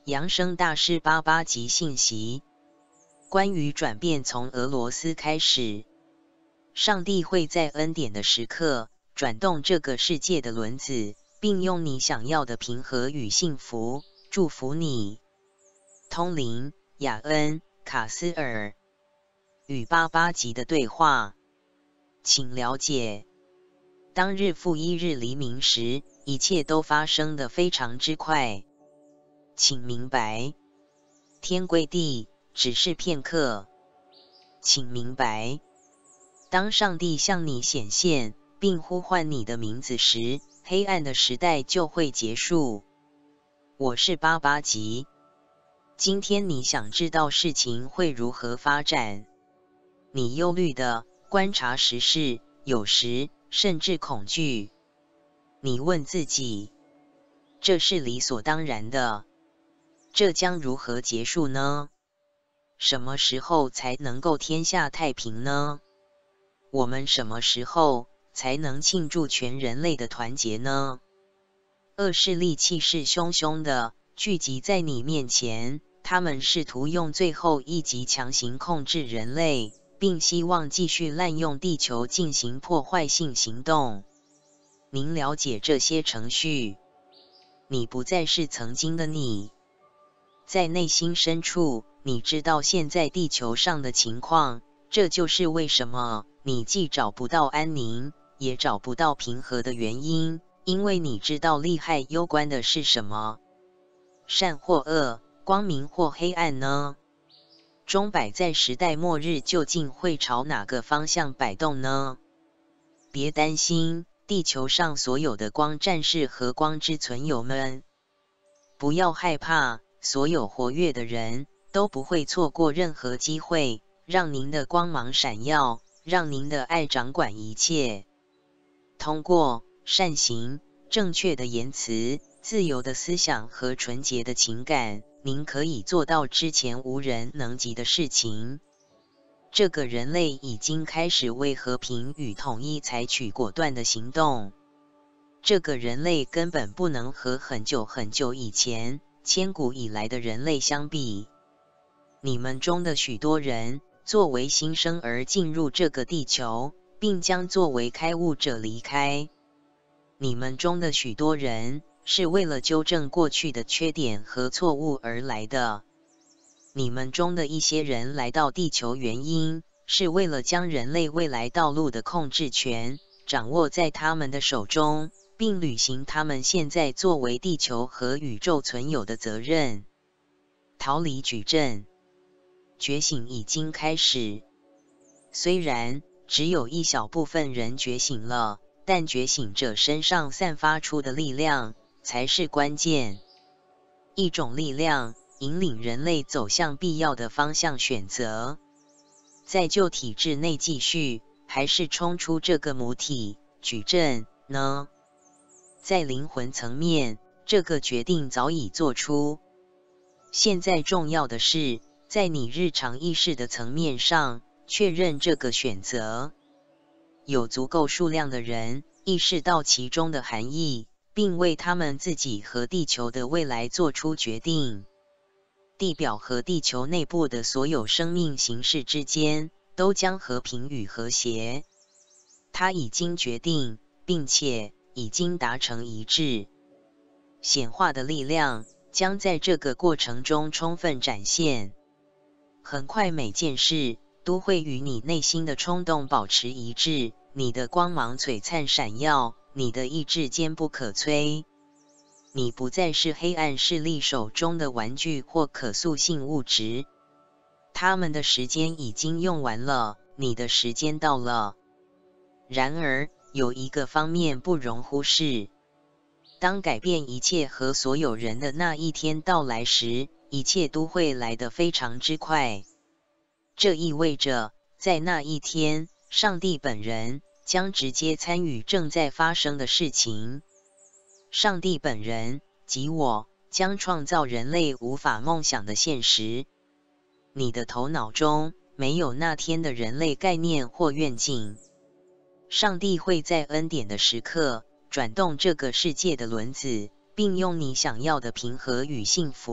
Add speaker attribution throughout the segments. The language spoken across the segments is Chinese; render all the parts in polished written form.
Speaker 1: 扬升大师88集信息。关于转变从俄罗斯开始，上帝会在恩典的时刻转动这个世界的轮子，并用你想要的平和与幸福祝福你。通灵雅恩卡斯尔与88集的对话，请了解。当日复一日黎明时，一切都发生得非常之快。请明白，天归地只是片刻。请明白，当上帝向你显现并呼唤你的名字时，黑暗的时代就会结束。我是88集。今天你想知道事情会如何发展？你忧虑的观察时事，有时甚至恐惧。你问自己，这是理所当然的，这将如何结束呢？什么时候才能够天下太平呢？我们什么时候才能庆祝全人类的团结呢？恶势力气势汹汹地聚集在你面前，他们试图用最后一击强行控制人类，并希望继续滥用地球进行破坏性行动。您了解这些程序，你不再是曾经的你。在内心深处，你知道现在地球上的情况，这就是为什么你既找不到安宁，也找不到平和的原因，因为你知道利害攸关的是什么。善或恶，光明或黑暗呢？钟摆在时代末日究竟会朝哪个方向摆动呢？别担心，地球上所有的光战士和光之存有们，不要害怕，所有活跃的人都不会错过任何机会，让您的光芒闪耀，让您的爱掌管一切。通过善行、正确的言辞、自由的思想和纯洁的情感，您可以做到之前无人能及的事情。这个人类已经开始为和平与统一采取果断的行动。这个人类根本不能和很久很久以前、千古以来的人类相比。你们中的许多人作为新生儿进入这个地球，并将作为开悟者离开。你们中的许多人是为了纠正过去的缺点和错误而来的。你们中的一些人来到地球原因，是为了将人类未来道路的控制权掌握在他们的手中，并履行他们现在作为地球和宇宙存有的责任。逃离矩阵，觉醒已经开始。虽然只有一小部分人觉醒了，但觉醒者身上散发出的力量才是关键。一种力量引领人类走向必要的方向选择，在旧体制内继续，还是冲出这个母体矩阵呢？在灵魂层面，这个决定早已做出。现在重要的是，在你日常意识的层面上确认这个选择。有足够数量的人意识到其中的含义，并为他们自己和地球的未来做出决定。地表和地球内部的所有生命形式之间都将和平与和谐。它已经决定，并且已经达成一致。显化的力量将在这个过程中充分展现。很快每件事都会与你内心的冲动保持一致，你的光芒璀璨闪耀，你的意志坚不可摧。你不再是黑暗势力手中的玩具或可塑性物质，他们的时间已经用完了，你的时间到了。然而，有一个方面不容忽视。当改变一切和所有人的那一天到来时，一切都会来得非常之快。这意味着，在那一天，上帝本人将直接参与正在发生的事情。上帝本人，即我，将创造人类无法梦想的现实。你的头脑中没有那天的人类概念或愿景。上帝会在恩典的时刻转动这个世界的轮子，并用你想要的平和与幸福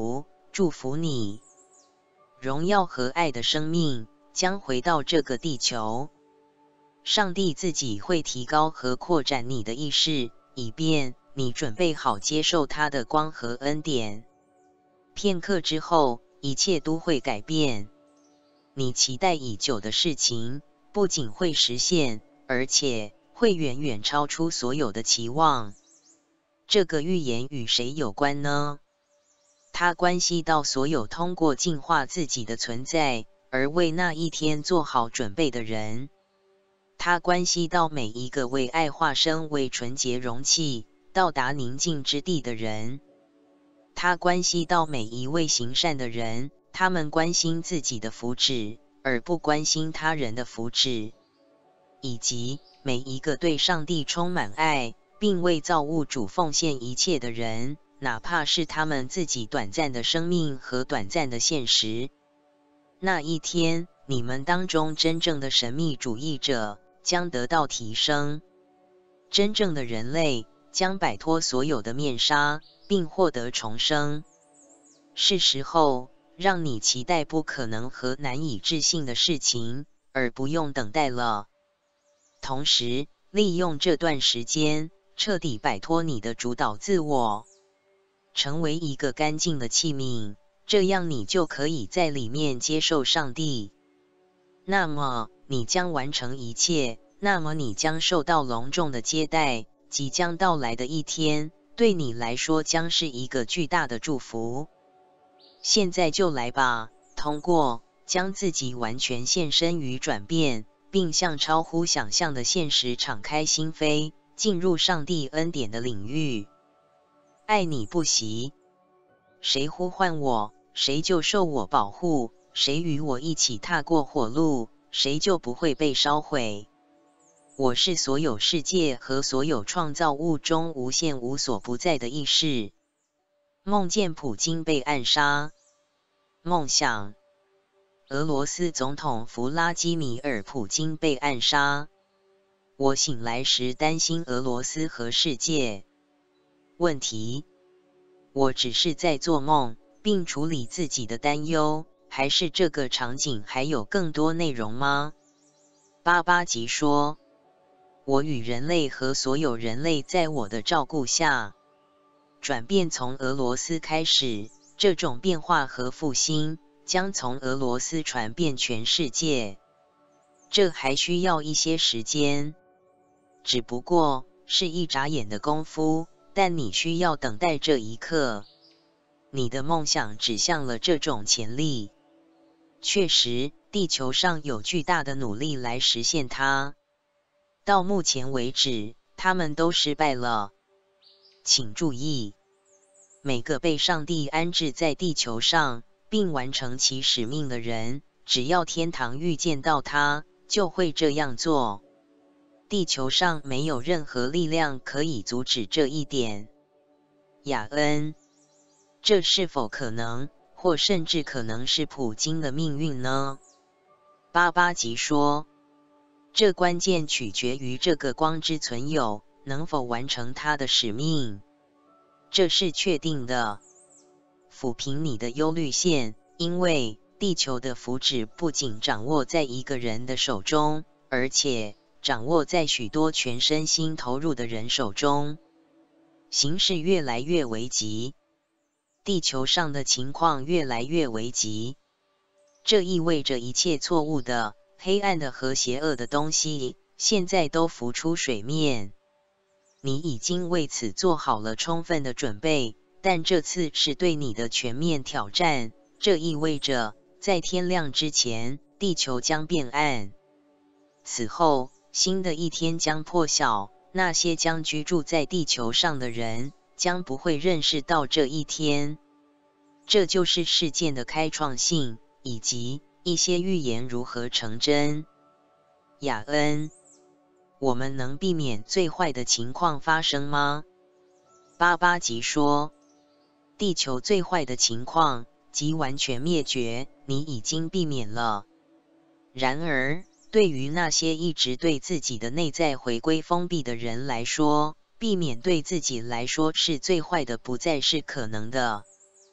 Speaker 1: 祝福你，荣耀和爱的生命将回到这个地球。上帝自己会提高和扩展你的意识，以便你准备好接受他的光和恩典。片刻之后，一切都会改变。你期待已久的事情不仅会实现，而且会远远超出所有的期望。这个预言与谁有关呢？它关系到所有通过净化自己的存在而为那一天做好准备的人。它关系到每一个为爱化身为纯洁容器到达宁静之地的人。它关系到每一位行善的人，他们关心自己的福祉，而不关心他人的福祉，以及每一个对上帝充满爱，并为造物主奉献一切的人，哪怕是他们自己短暂的生命和短暂的现实。那一天，你们当中真正的神秘主义者将得到提升，真正的人类将摆脱所有的面纱，并获得重生。是时候让你期待不可能和难以置信的事情，而不用等待了。同时，利用这段时间，彻底摆脱你的主导自我，成为一个干净的器皿，这样你就可以在里面接受上帝。那么，你将完成一切，那么你将受到隆重的接待。即将到来的一天，对你来说将是一个巨大的祝福。现在就来吧，通过将自己完全献身于转变，并向超乎想象的现实敞开心扉，进入上帝恩典的领域。爱你不息，谁呼唤我，谁就受我保护；谁与我一起踏过火路，谁就不会被烧毁。我是所有世界和所有创造物中无限无所不在的意识。梦见普京被暗杀。梦想：俄罗斯总统弗拉基米尔·普京被暗杀。我醒来时担心俄罗斯和世界。问题：我只是在做梦，并处理自己的担忧，还是这个场景还有更多内容吗？巴巴吉说：我与人类和所有人类在我的照顾下，转变从俄罗斯开始，这种变化和复兴将从俄罗斯传遍全世界。这还需要一些时间，只不过是一眨眼的功夫，但你需要等待这一刻。你的梦想指向了这种潜力。确实，地球上有巨大的努力来实现它。到目前为止，他们都失败了。请注意，每个被上帝安置在地球上，并完成其使命的人，只要天堂预见到他，就会这样做。地球上没有任何力量可以阻止这一点。雅恩，这是否可能，或甚至可能是普京的命运呢？巴巴吉说：这关键取决于这个光之存有能否完成它的使命。这是确定的。抚平你的忧虑线，因为地球的福祉不仅掌握在一个人的手中，而且掌握在许多全身心投入的人手中。形势越来越危急，地球上的情况越来越危急。这意味着一切错误的、黑暗的和邪恶的东西，现在都浮出水面。你已经为此做好了充分的准备，但这次是对你的全面挑战。这意味着，在天亮之前，地球将变暗。此后，新的一天将破晓，那些将居住在地球上的人，将不会认识到这一天。这就是事件的开创性，以及一些预言如何成真。雅恩，我们能避免最坏的情况发生吗？巴巴吉说：地球最坏的情况，即完全灭绝，你已经避免了。然而，对于那些一直对自己的内在回归封闭的人来说，避免对自己来说是最坏的不再是可能的。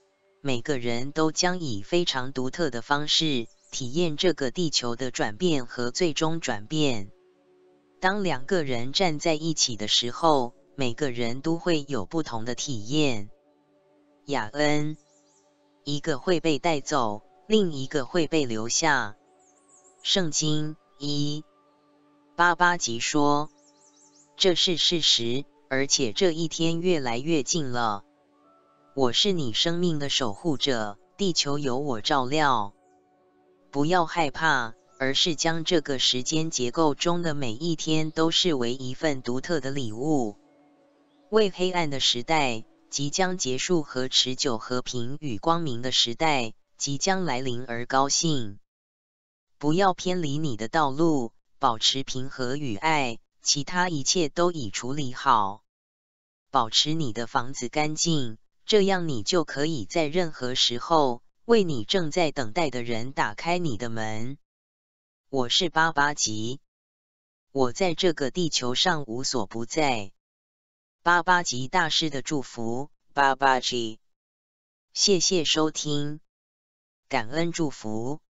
Speaker 1: 每个人都将以非常独特的方式体验这个地球的转变和最终转变。当两个人站在一起的时候，每个人都会有不同的体验。雅恩，一个会被带走，另一个会被留下。圣经1:88节说，这是事实，而且这一天越来越近了。我是你生命的守护者，地球由我照料。不要害怕，而是将这个时间结构中的每一天都视为一份独特的礼物，为黑暗的时代即将结束和持久和平与光明的时代即将来临而高兴。不要偏离你的道路，保持平和与爱，其他一切都已处理好。保持你的房子干净，这样你就可以在任何时候为你正在等待的人打开你的门。我是88吉，我在这个地球上无所不在。88吉大师的祝福，88吉。谢谢收听，感恩祝福。